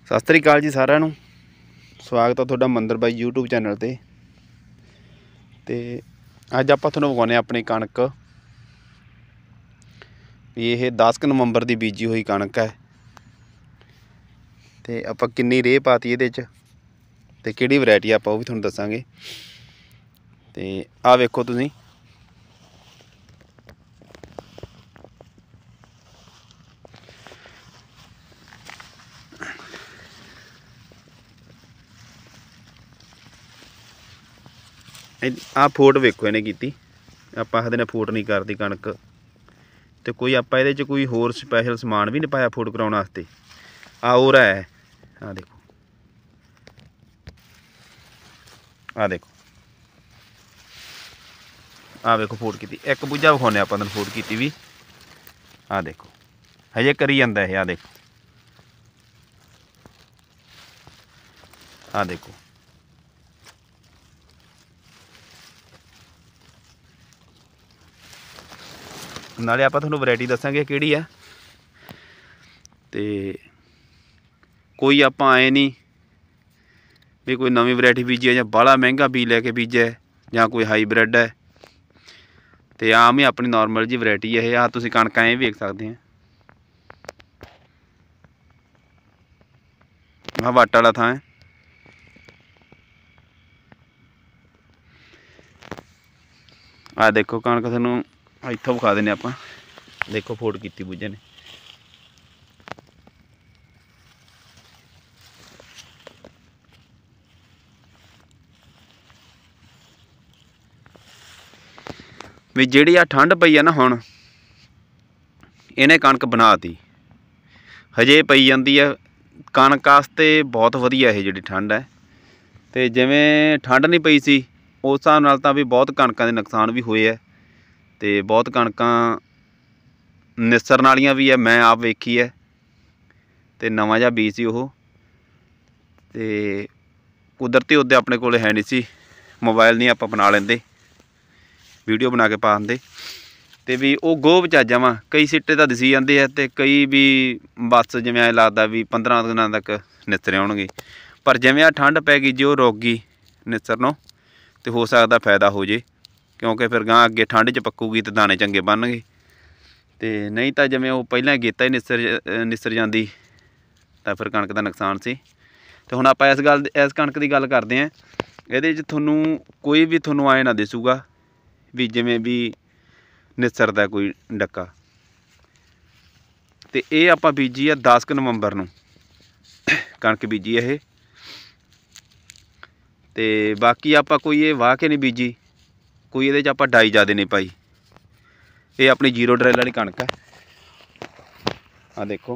ਸਤਿ ਸ੍ਰੀ ਅਕਾਲ ਜੀ ਸਾਰਿਆਂ ਨੂੰ। ਸਵਾਗਤ ਹੈ ਤੁਹਾਡਾ ਮੰਦਰ ਬਾਈ YouTube ਚੈਨਲ ਤੇ ਅੱਜ ਆਪਾਂ ਤੁਹਾਨੂੰ ਵਿਖਾਉਂਦੇ ਆਪਣੀ ਕਣਕ ਵੀ ਇਹ 10 ਨਵੰਬਰ ਦੀ ਬੀਜੀ ਹੋਈ ਕਣਕ ਹੈ ਤੇ ਆਪਾਂ ਕਿੰਨੀ ਰੇਹ ਪਾਤੀ ਇਹਦੇ 'ਚ ਤੇ ਕਿਹੜੀ ਵੈਰਾਈਟੀ ਆਪਾਂ ਉਹ ਵੀ ਤੁਹਾਨੂੰ ਦੱਸਾਂਗੇ। ਤੇ ਆਹ ਵੇਖੋ ਤੁਸੀਂ ਆਹ ਫੋਟ ਵੇਖੋ ਇਹਨੇ ਕੀਤੀ। ਆਪਾਂ ਆਖਦੇ ਨੇ ਫੋਟ नहीं करती कणक तो कोई आप ये कोई होर स्पैशल समान भी नहीं पाया फूट कराने वास्ते। आ हो रहा है, आ देखो, आ देखो, आ देखो फूट की एक बूझा विखाने आप फूट की भी। आ देखो हजे करी जाता है। आ देखो, आ देखो नाले आप तुहानू वैरायटी दसांगे किहड़ी है। तो कोई आप आए नहीं भी कोई नवी वैरायटी बीजी है या बाला महंगा बीज लैके बीजा है या कोई हाईब्रिड है। तो आम ही अपनी नॉर्मल जी वैरायटी है। आ तुसीं कणकां एह वेख सकते हैं। आ वट वाला थां है। आ देखो कणक तुहानू इत्थों विखा देने आप। देखो फोट की बूझे ने। भी जिहड़ी आ ठंड पई है ना हुण इहने कणक बनाती हजे पई जाती है। कणक वास्ते बहुत वधिया है जिहड़ी ठंड है। तो जिवें ठंड नहीं पई सी उस हिसाब नाल तां भी बहुत कणकां दे नुकसान भी होए है। तो बहुत कणकां निसरन वालियां भी है, मैं आप वेखी है। तो नवां जिहा बीज सी ओह ते कुदरती उद्दे अपने कोल है नहीं सी, मोबाइल नहीं आप बना लेंदे वीडियो बना के पा दिंदे। तो भी वो गोह बचाजा वा कई सिट्टे तो दिसी जाते हैं तो कई भी बस जिवें ऐ लगदा भी 15 दिनों तक निसरे आउणगे। पर जिवें आ ठंड पै गई जो रुक गई निसरनों तो हो सकदा फायदा हो जे, क्योंकि फिर गां अगे ठंड च पक्कूगी तो दाने चंगे बनणगे। तो नहीं तो जिवें वो पहलां गेता ही निसर जाती तो फिर कणक का नुकसान सी। तो हुण आपां इस कणक की गल करते हैं। इहदे च तुहानूं कोई भी तुहानूं आए ना दिसूगा भी जिवें भी निसरदा कोई डक्का। तो ये आपां बीजी है 10 नवंबर नूं कणक बीजी है। तो बाकी आपां कोई ये वाह के नहीं बीजी, कोई ये आपां डाई ज़्यादा नहीं पाई। ये अपनी जीरो ड्रिल वाली कणक है। आ देखो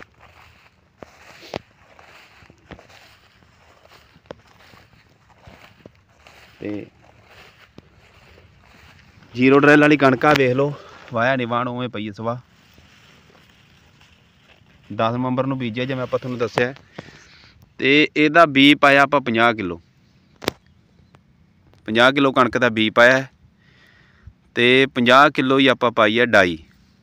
ते जीरो ड्रिल वाली कणक आ वेख लो, वाया नहीं वाहण उवें पई सवा। 10 नवंबर नूं बीजिया जिवें आपां तुहानूं दस्सिआ। ते इहदा बी पाया आपां 50 किलो, 50 किलो कणक का बी पाया। तो 50 किलो ही आपां पाई है डाई।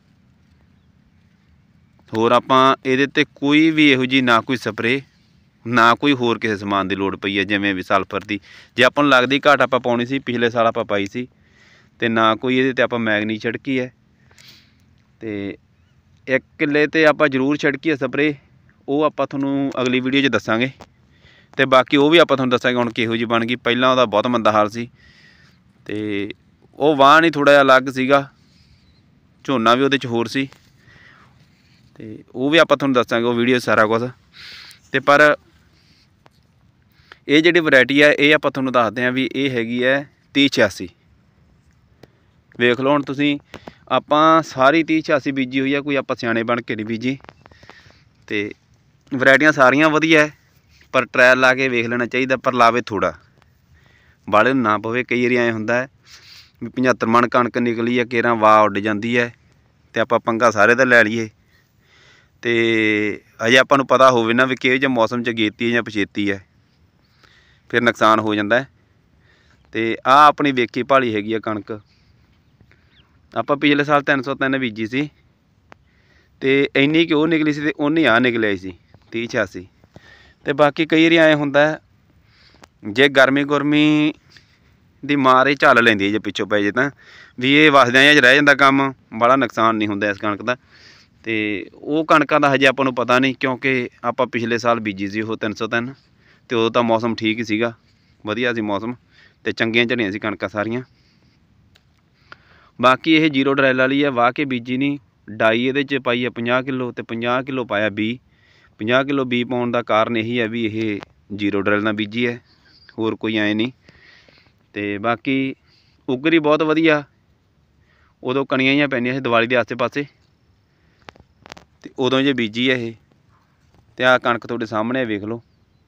होर आपां इहदे ते कोई भी इहो जी ना कोई स्प्रे ना कोई होर किसी समान की लोड़ पई है जिवें भी सल्फर की जे आपां नूं लगदी घाट आपां पाउणी सी पिछले साल आपां पाई सी। ते ना कोई इहदे ते आपां मैगनी छिड़की है। तो 1 किले ते आपां जरूर छिड़की है स्प्रे, वो आपां तुहानूं अगली वीडियो च दस्सांगे। तो बाकी वो भी आपां तुहानूं दस्सांगे हुण किहो जी बन गई। पहलां उहदा बहुत मंदा हाल सी ते वो वाहण ही थोड़ा जिहा अलग सीगा, झोना भी उहदे च होर सी। ते वो भी आपां तुहानूं दस्सांगे वो वीडियो सारा कुछ। ते पर ये जिहड़ी वैरायटी है ये आपां तुहानूं दसदे हां भी ये हैगी है 3086। वेख लो हुण तुसीं आपां सारी 3086 बीजी हुई है, कोई आपां सियाणे बन के नहीं बीजी। तो वैरायटियां सारियां वधिया है, पर ट्रायल ला के वेख लेना चाहिए। पर लावे थोड़ा बाले ना पवे। कई वारी ऐ हुंदा है भी 75 मन कणक निकली है, केरां वाह उड्ड जाती है तो आपां पंगा सारे दा लै लईए। तो अजे आपां नूं पता होवे ना भी किहो जिहे मौसम च गेती है या पछेती है, फिर नुकसान हो जाता है। तो आ अपनी वेखी भाली हैगी है कणक। आपां पिछले साल 303 बीजी सी ते इन्नी कि वो निकली सी ते उन्नी आ निकलिया सी 3086। ਤੇ ਬਾਕੀ ਕਈ ਵਾਰੀ ਐਂ ਹੁੰਦਾ ਜੇ ਗਰਮੀ ਗੁਰਮੀ ਦੀ ਮਾਰ ਇਹ ਝੱਲ ਲੈਂਦੀ ਹੈ ਜੇ ਪਿੱਛੋਂ ਪੈ ਜੇ ਤਾਂ ਵੀ ਇਹ ਵਸਦਿਆਂ 'ਚ ਰਹਿ ਜਾਂਦਾ ਕੰਮ, ਬੜਾ ਨੁਕਸਾਨ ਨਹੀਂ ਹੁੰਦਾ ਇਸ ਕਣਕ ਦਾ। ਤੇ ਉਹ ਕਣਕਾਂ ਦਾ ਹਜੇ ਆਪਾਂ ਨੂੰ ਪਤਾ ਨਹੀਂ, ਕਿਉਂਕਿ ਆਪਾਂ ਪਿਛਲੇ ਸਾਲ ਬੀਜੀ ਸੀ ਉਹ 303 ਤੇ ਉਦੋਂ ਤਾਂ ਮੌਸਮ ਠੀਕ ਹੀ ਸੀਗਾ, ਵਧੀਆ ਸੀ ਮੌਸਮ ਤੇ ਚੰਗੀਆਂ ਝੜੀਆਂ ਸੀ ਕਣਕਾਂ ਸਾਰੀਆਂ। ਬਾਕੀ ਇਹ ਜ਼ੀਰੋ ਡਰੈਲ ਵਾਲੀ ਹੈ, ਵਾਹ ਕੇ ਬੀਜੀ ਨਹੀਂ। ਡਾਈ ਇਹਦੇ 'ਚ ਪਾਈ ਹੈ 50 ਕਿਲੋ ਤੇ 50 ਕਿਲੋ ਪਾਇਆ ਬੀ। 50 ਕਿਲੋ ਬੀ ਪਾਉਣ ਦਾ ਕਾਰਨ ਇਹੀ ਹੈ ਵੀ ਇਹ ਜ਼ੀਰੋ ਡਰੈਲ ਨਾਲ ਬੀਜੀ ਹੈ, ਹੋਰ ਕੋਈ ਐਂ ਨਹੀਂ। ਤੇ ਬਾਕੀ ਉਗਰੀ ਬਹੁਤ ਵਧੀਆ, ਉਦੋਂ ਕਣੀਆਂ ਜਿਹੀਆਂ ਪੈਂਦੀਆਂ ਸੀ ਦੀਵਾਲੀ ਦੇ ਆਸੇ ਪਾਸੇ ਤੇ ਉਦੋਂ ਜੇ ਬੀਜੀ ਹੈ ਇਹ। ਤੇ ਆਹ ਕਣਕ ਤੁਹਾਡੇ ਸਾਹਮਣੇ ਵੇਖ ਲਓ।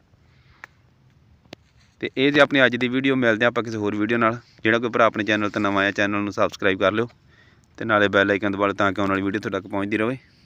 ਤੇ ਇਹ ਤੇ ਆਪਣੀ ਅੱਜ ਦੀ ਵੀਡੀਓ, ਮਿਲਦੇ ਆਪਾਂ ਕਿਸੇ ਹੋਰ ਵੀਡੀਓ ਨਾਲ। ਜਿਹੜਾ ਕੋਈ ਭਰਾ ਆਪਣੇ ਚੈਨਲ ਤੇ ਨਵਾਂ ਆਇਆ, ਚੈਨਲ ਨੂੰ ਸਬਸਕ੍ਰਾਈਬ ਕਰ ਲਿਓ ਤੇ ਨਾਲੇ ਬੈਲ ਆਈਕਨ ਦਬਾ ਲਿਓ ਤਾਂ ਕਿ ਆਉਣ ਵਾਲੀ ਵੀਡੀਓ ਤੁਹਾਡੇ ਤੱਕ ਪਹੁੰਚਦੀ ਰਹੇ।